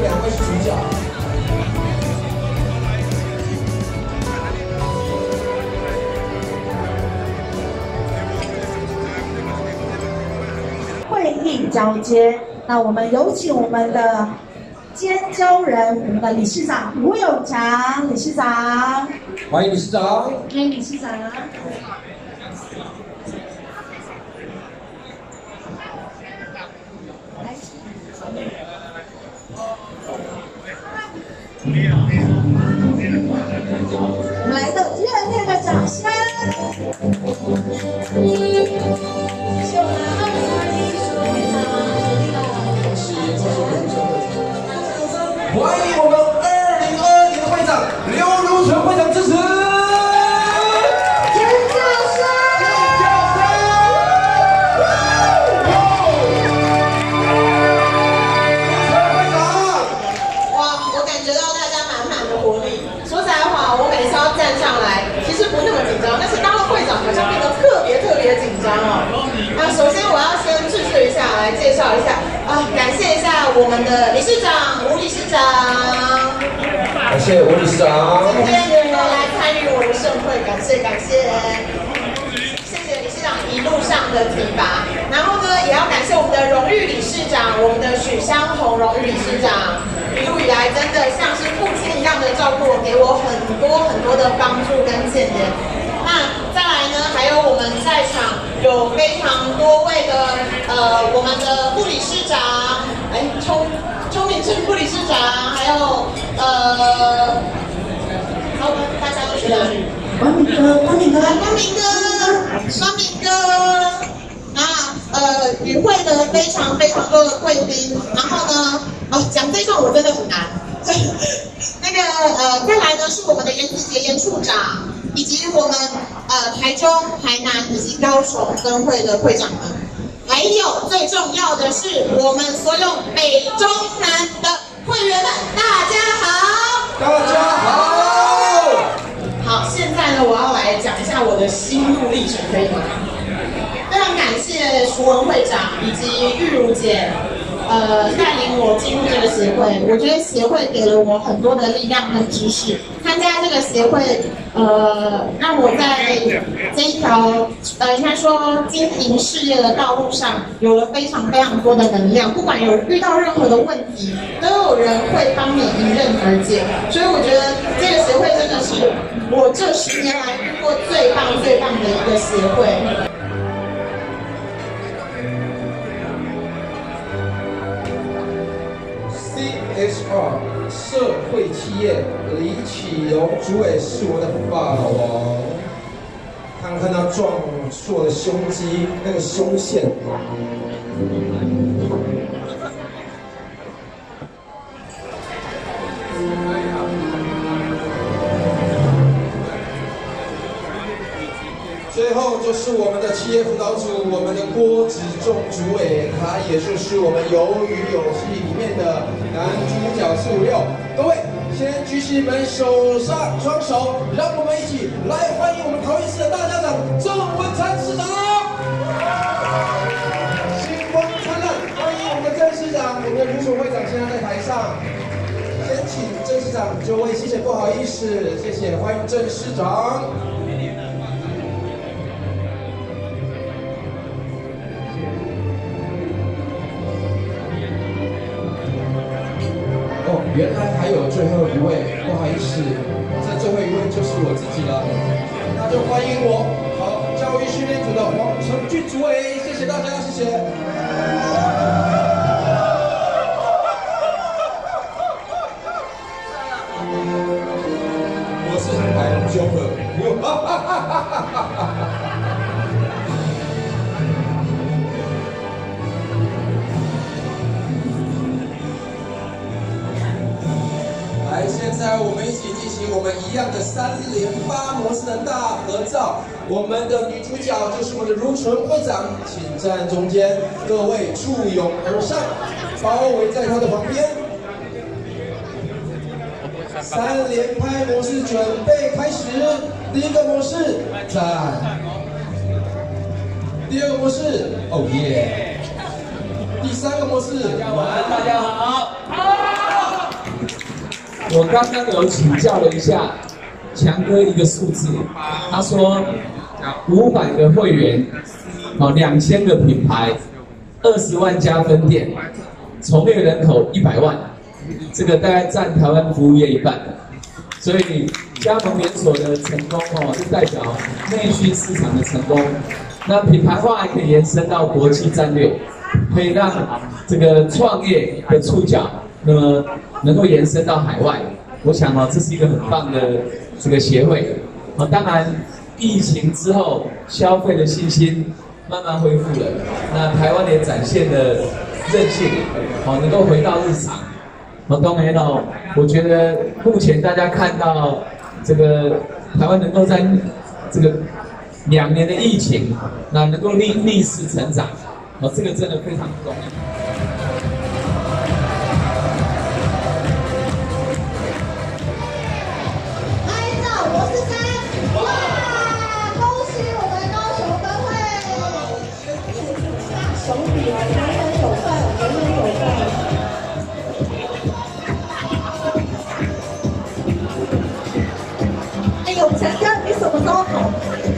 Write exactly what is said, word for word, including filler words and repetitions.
两位是主角。 会议交接，那我们有请我们的监交人，我们的理事长吴永强理事长， 欢迎理事长， 欢迎理事长。我们来个热烈的掌声！谢我们二零二一属会长， 是也就是我们的欢迎我们二零二二年的会长刘如纯会长支持。 尖叫声！ 尖叫声！会长， 哇，我感觉到大家满满的活力。说实在话，我每次要站上来，其实不那么紧张，但是当了会长好像变得特别特别紧张哦。那首先我要先致谢一下，来介绍一下啊，感谢一下我们的理事长吴理事长， 感谢吴理事长， 今天能来参与我的盛会，感谢感谢。谢谢理事长一路上的提拔，然后呢，也要感谢我们的荣誉理事长，我们的许香红荣誉理事长，一路以来真的像是父亲一样的照顾我，给我很多很多的帮助跟建言。那再来呢，还有我们在场有非常多位的呃，我们的副理事长，哎，聪聪明正副理事长，还有呃，好，大家都学哪里？ 光明哥，光明哥， 光明哥，双明哥，那呃，与会的非常非常多的贵宾，然后呢，哦，讲这段我真的很难。那个呃，再来呢是我们的严子杰严处长，以及我们呃台中、台南以及高雄分会的会长们，还有最重要的是我们所有北中南的会员们，大家好， 大家好。 好，现在呢，我要来讲一下我的心路历程，可以吗？非常感谢淑文会长以及玉如姐，呃，带领我进入这个协会。我觉得协会给了我很多的力量跟知识。参加这个协会，呃，让我在这一条呃，应该说经营事业的道路上，有了非常非常多的能量。不管有遇到任何的问题，都有人会帮你迎刃而解。所以我觉得这个协会真的是我这十年来遇过最棒最棒的一个协会。 C H R 社会企业李启荣主委是我的霸王，看看他壮硕的胸肌，那个胸线。最后就是我们的企业辅导组，我们的郭子仲主委，他也就是我们《鱿鱼游戏》里面的男主角四五六。各位，先举起你们手上双手，让我们一起来欢迎我们桃园市的大家长郑文灿市长。星光灿烂，欢迎我们的郑市长，我们的卢总会长现在在台上。先请郑市长就位，谢谢，不好意思，谢谢，欢迎郑市长。哦，原来还有最后一位，不好意思，这最后一位就是我自己了，那就欢迎我，好，教育训练组的黄成俊主委，谢谢大家，谢谢。我是海龙纠葛，哈哈哈哈哈哈！来，现在我们一起进行我们一样的三连发模式的大合照。我们的女主角就是我们的如纯会长，请站中间，各位簇拥而上，包围在她的旁边。三连拍模式准备开始，第一个模式站，第二个模式哦耶，第三个模式玩，大家好。 我刚刚有请教了一下强哥一个数字，他说五百个会员，哦，两千个品牌，二十万家分店，从业人口一百万，这个大概占台湾服务业一半。所以加盟连锁的成功哦，就代表内需市场的成功。那品牌化还可以延伸到国际战略，可以让这个创业的触角，那么能够延伸到海外。我想哦，这是一个很棒的这个协会。哦，当然疫情之后消费的信心慢慢恢复了，那台湾也展现了韧性，哦，能够回到日常。哦，当然哦，我觉得目前大家看到这个台湾能够在这个两年的疫情，那能够逆逆势成长，哦，这个真的非常不容易。 拍照，我是三，哇，恭喜我们高雄分会，大手笔，人人有份，人人有份。哎，永强哥，你什么时候好？